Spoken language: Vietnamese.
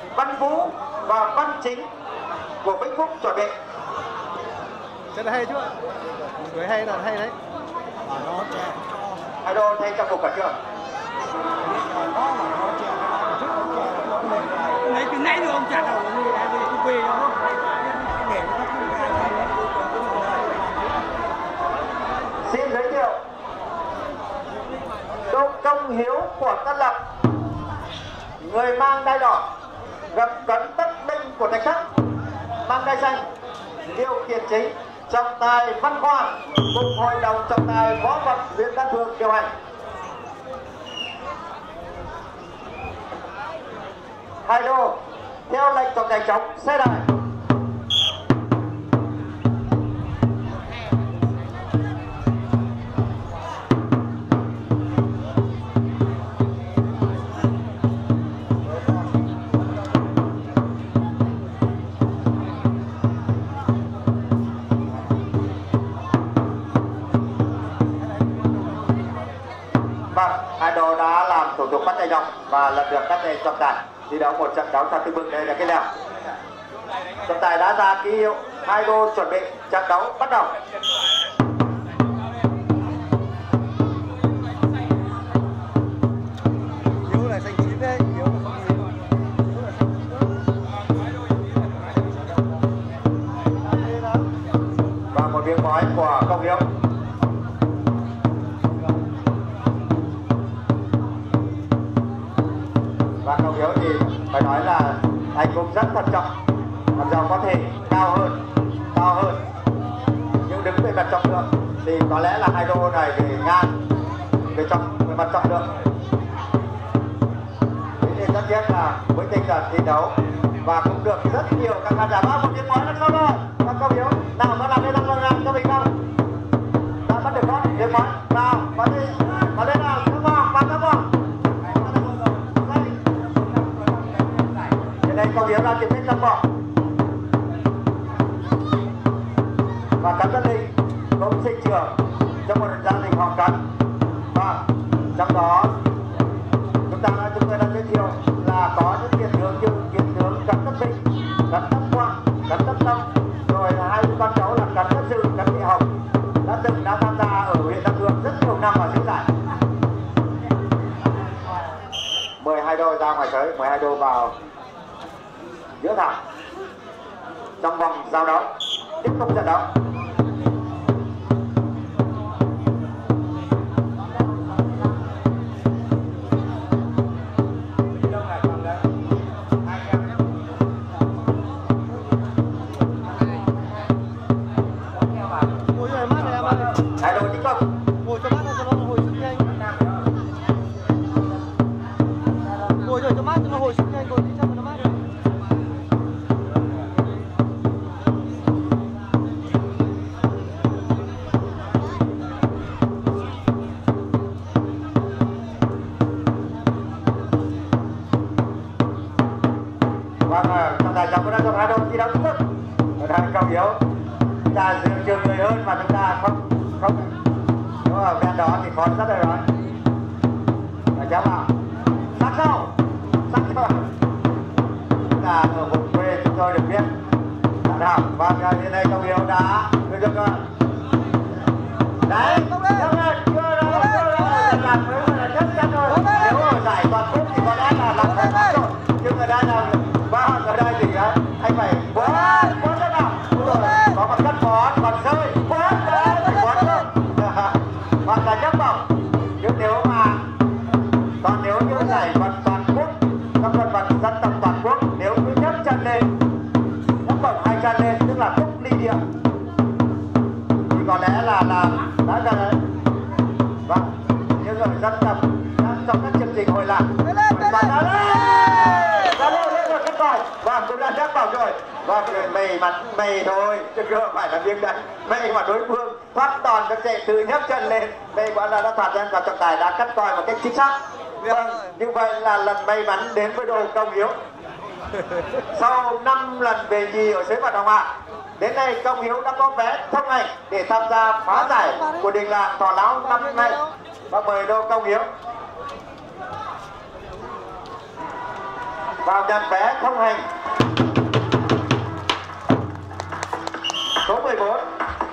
Văn Vũ và Văn Chính của Vĩnh Phúc chuẩn bị. Cái này hay chứ ạ? Người hay là hay đấy. Nó trẻ Hai đô thay trang phục cả chưa? lấy từ nãy rồi ông chặt đầu người ta đi quê đó. Xin giới thiệu Đỗ Công Hiếu của Tân Lập, người mang đai đỏ, gặp cấn tất binh của Thạch Thất, mang đai xanh, điều khiển chính, trọng tài Văn Khoa cùng hội đồng trọng tài võ vật huyện Đan Phượng điều hành. Hai đô theo lệnh trọng tài chống xe đài. Hai đô đã làm thủ tục bắt tay nhọc và lần lượt các trọng tài thi đấu một trận đấu theo tư bừng. Đây là cái lèo. Trọng tài đã ra ký hiệu, hai đô chuẩn bị, trận đấu bắt đầu. Hiếu là xanh chín đấy, Hiếu là không gì. Và một tiếng còi của Công Hiếu. Và Công Hiếu thì phải nói là anh cũng rất thận trọng, mặc dù có thể cao hơn, nhưng đứng về mặt trọng lượng thì có lẽ là hai đô này về ngang về mặt trọng lượng. Thế nên rất tiếc là với tinh thần thi đấu và cũng được rất nhiều các khán giả. Một tiếng nói là sao rồi? Các Công Hiếu nào có làm cái răng răng cho mình không? Đã bắt được không? Tiếng nói nào có lên nào, các vòng và các vòng. Đây Công Hiếu đang tìm đến trong vòng và cắn dân linh cũng sinh trưởng trong một gia đình họ cắn. Và trong đó chúng tôi đã giới thiệu là có những tiền tướng như tiền tướng Cấn Tất Vinh, Cấn Tất Quang, Cấn Tất Tâm, rồi là hai con cháu là Cấn Tất Sự, Cấn Thị Hồng đã tham gia ở huyện Đan Phượng rất nhiều năm và giữ giải. 12 đô ra ngoài tới, 12 đô vào giữa thẳng trong vòng giao đấu, tiếp tục trận đấu. Hai đội tích cực. Ngồi cho mát cho nó hồi sức nhanh. Ngồi rồi cho mát cho nó hồi sức nhanh rồi đi cho nó mát. Trọng tài chào mừng hai đội thi đấu chính thức. Đây Công Hiếu ta dựa trường người hơn mà chúng ta không nếu ở bên đó thì khó rất là rồi. Và chém vào sát sâu là ở vùng quê chúng tôi được biết nào. Và hiện nay Công Hiếu đã được đấy chưa làm với chắc chắn rồi. Nếu ở giải toàn quốc thì có lẽ là làm phải rồi, nhưng ở đây là ở đây thì anh phải quá rất nào có một cắt bó còn rơi quá phải quá thôi hoặc là nhấp vòng. Nhưng nếu mà còn nếu như giải vật toàn quốc, các vận vật dân tộc toàn quốc, nếu cứ nhấc chân lên, nhấc bổng hai chân lên tức là cúc ly địa thì có lẽ là đã gần đấy. Vâng, nhưng ở dân tộc trong các chương trình hội làng và cũng đã đáp vào rồi. Và mày thôi chứ không phải là biếng đấy, mày mà đối phương thoát đòn cho chạy từ nhấc chân lên, đây gọi là đã thoát chân và trọng tài đã cắt coi một cách chính xác. Vâng, như vậy là lần may mắn đến với đội Công Hiếu. Sau 5 lần về nhì ở xếp vào Đồng Hạ, đến nay Công Hiếu đã có vé thông hành để tham gia phá giải của đình làng Thọ Lão năm nay. Và mời đội Công Hiếu. vào nhận vé thông hành. Số 14